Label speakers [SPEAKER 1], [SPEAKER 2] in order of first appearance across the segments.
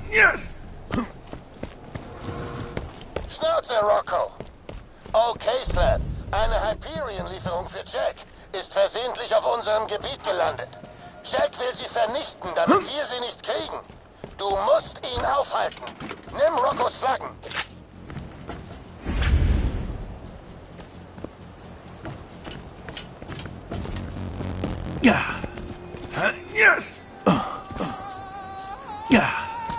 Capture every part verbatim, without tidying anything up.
[SPEAKER 1] Yes!
[SPEAKER 2] Schnauze, Rocco! Okay, Slab. Eine Hyperion-Lieferung für Jack ist versehentlich auf unserem Gebiet gelandet. Jack will sie vernichten, damit wir sie nicht kriegen. Du musst ihn aufhalten. Nimm Roccos Flaggen.
[SPEAKER 1] Ja. Yes! Ja.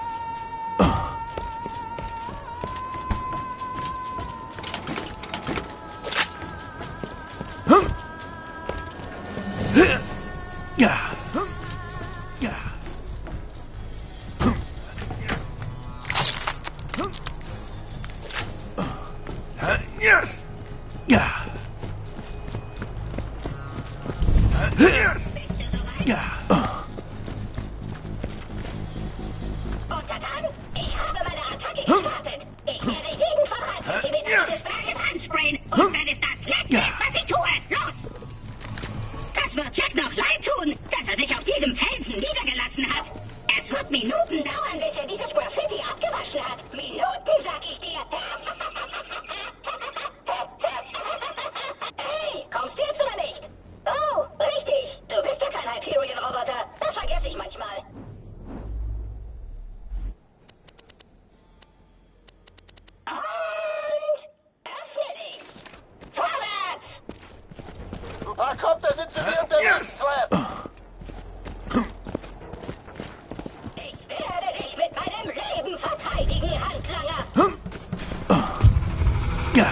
[SPEAKER 1] Ja. Ja. Yes! Ja. Yes! Ja.
[SPEAKER 3] Untertan, ich habe meine Attacke gestartet. Ich werde jeden Quadratzentimeter
[SPEAKER 1] Yes.
[SPEAKER 3] dieses Berges ansprayen. Und wenn es das Letzte
[SPEAKER 1] Ja.
[SPEAKER 3] ist, was ich tue, los! Das wird Jack noch leid tun, dass er sich auf diesem Felsen niedergelassen hat. Es wird Minuten dauern, bis er dieses Graffiti abgewaschen hat. Minuten, sag ich dir. Hey, kommst du jetzt oder nicht? Oh, richtig. Du bist ja kein Hyperion-Roboter. Das vergesse ich manchmal. Und öffne dich. Vorwärts!
[SPEAKER 2] Ein paar Kopter sind zu dir unterwegs, Slab.
[SPEAKER 3] Ich werde dich mit meinem Leben verteidigen, Handlanger.
[SPEAKER 1] Ja.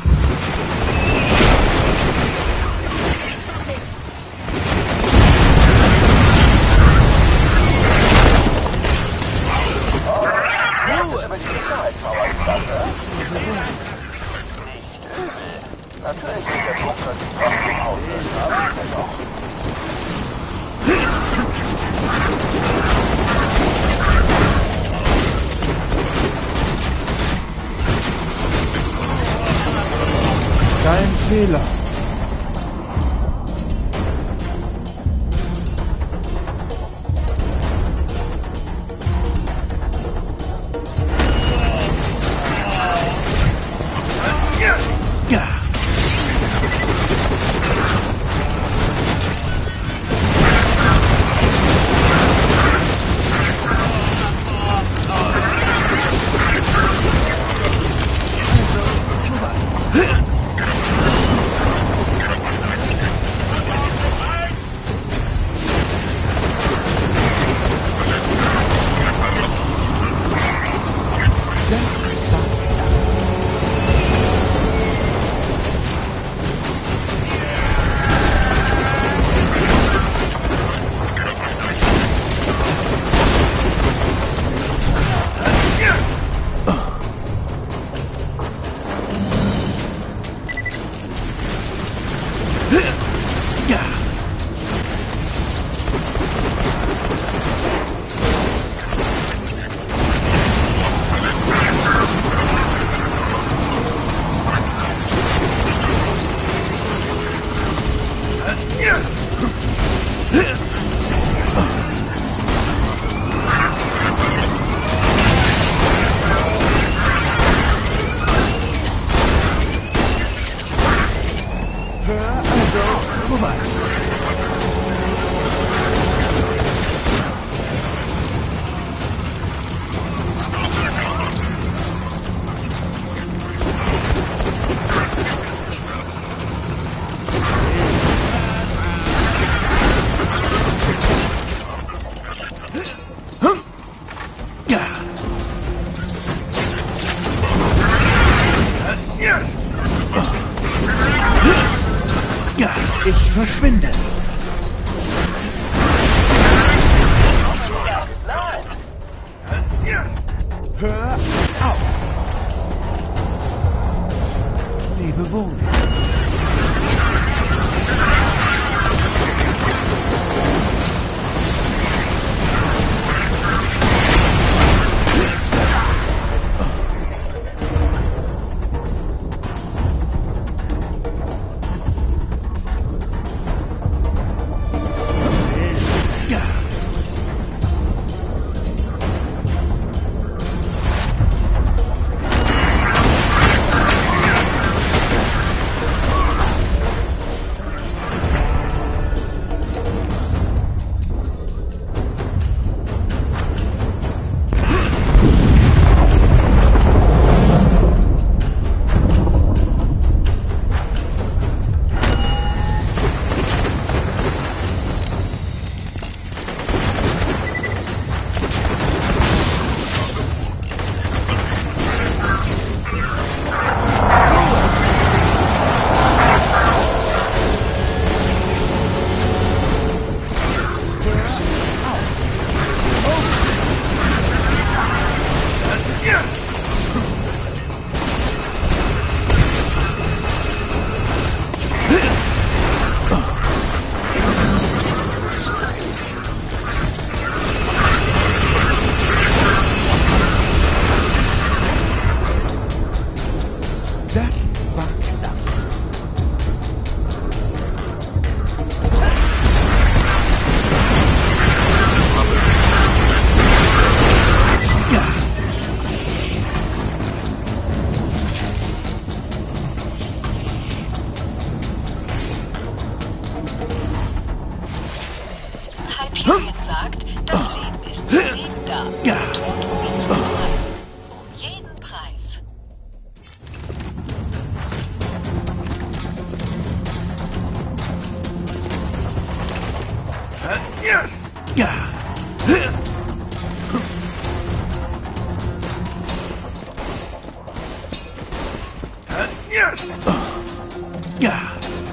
[SPEAKER 2] Du hast es über die Sicherheitsmauer geschafft, oder? Das ist nicht übel. Natürlich wird der Bunker dich trotzdem auslöschen, aber doch.
[SPEAKER 4] Kein Fehler.
[SPEAKER 1] Yes! Ja. Yes! Ja. Yes!
[SPEAKER 4] Hör also vorbei.
[SPEAKER 1] Ja. Yes! Ja.
[SPEAKER 4] Ich verschwinde.
[SPEAKER 2] Nein!
[SPEAKER 1] Yes!
[SPEAKER 4] Hör auf. Lebe wohl.
[SPEAKER 1] Yes! Yeah! Uh, yes! Yeah!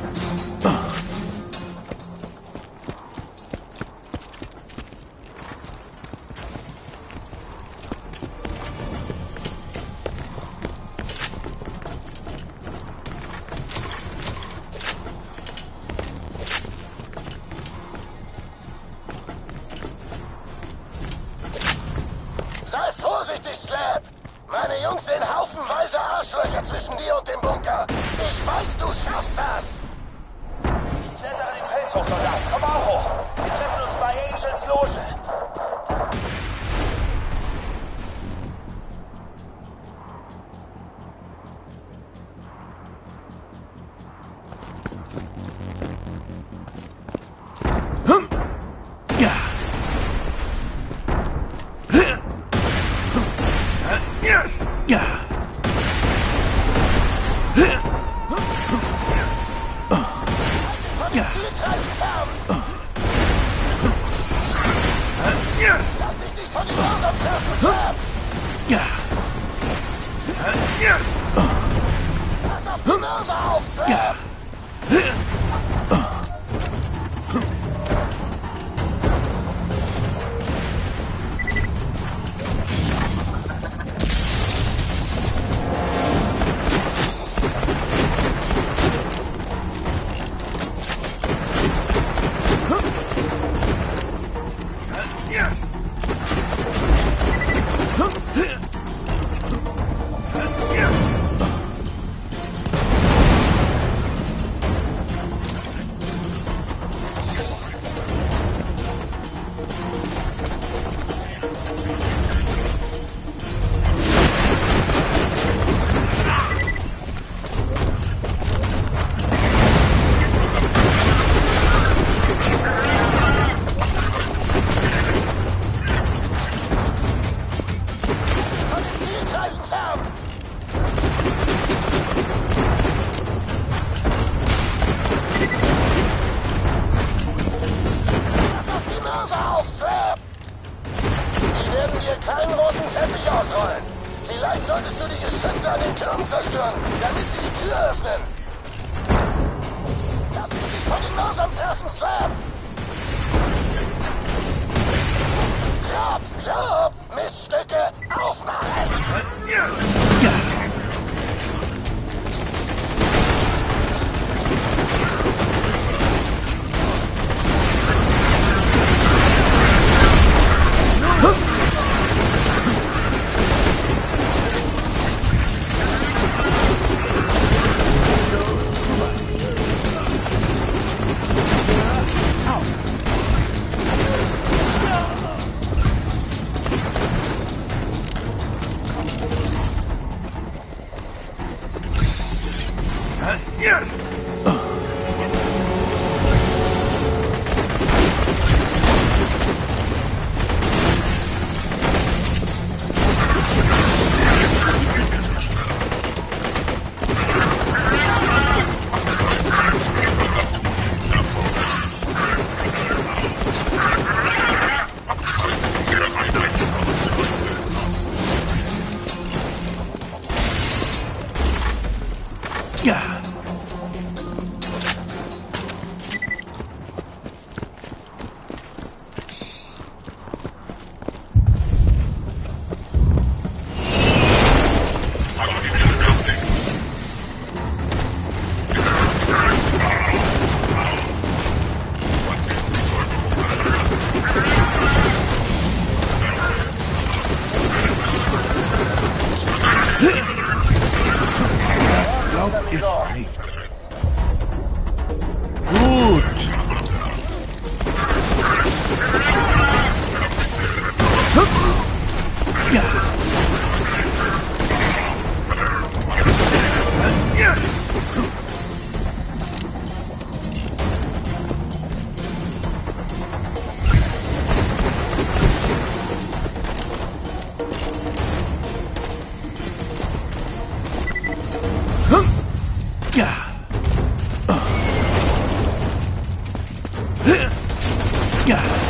[SPEAKER 2] Sei vorsichtig, Slab! Meine Jungs sehen haufenweise Arschlöcher zwischen dir und dem Bunker. Ich weiß, du schaffst das!
[SPEAKER 5] Klettere den Fels hoch, Soldat. Komm auch hoch. Wir treffen uns bei Angels Loge.
[SPEAKER 1] Hm. Ja! Yes! Ja!
[SPEAKER 2] Von den Zielkreisen fern!
[SPEAKER 1] Yes!
[SPEAKER 2] Lass dich nicht von den Mörsern treffen, Slab!
[SPEAKER 1] Ja! Yes!
[SPEAKER 2] Pass auf die Mörser auf, Slab!
[SPEAKER 1] Yes! Yes!
[SPEAKER 2] Von den Zielkreisen fern! Pass auf die Mörser auf, Slab! Die werden dir keinen roten Teppich ausrollen. Vielleicht solltest du die Geschütze an den Türmen zerstören, damit sie die Tür öffnen. Lass dich nicht von den Mörsern treffen, Slab! Klopf, klopf! Miststücke, aufmachen!
[SPEAKER 1] Yes! Ja! Yes! Ja!
[SPEAKER 4] Glaub ich nicht. Gut.
[SPEAKER 1] Ja! Yes! Hm. Ja! Ja.